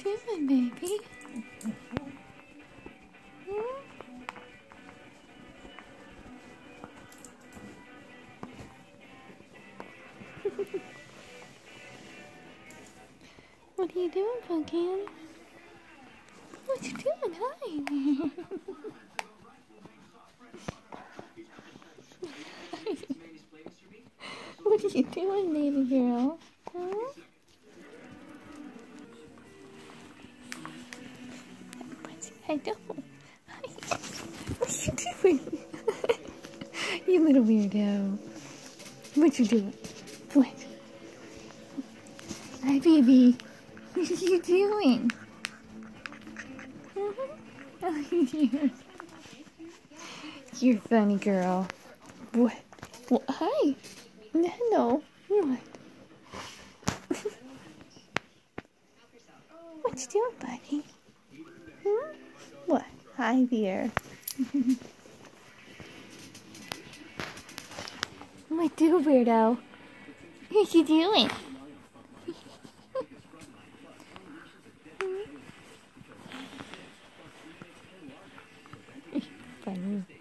doing, baby? What are you doing, Pumpkin? What you doing? Hi. What are you doing, baby girl? Huh? I don't. What are you doing? You little weirdo. What you doing? What? Hi, baby. What are you doing? Oh, dear. You're funny, girl. What? Well, hi. No. What? What you doing, buddy? Hmm? What? Hi there. What do, weirdo? What you doing? Funny.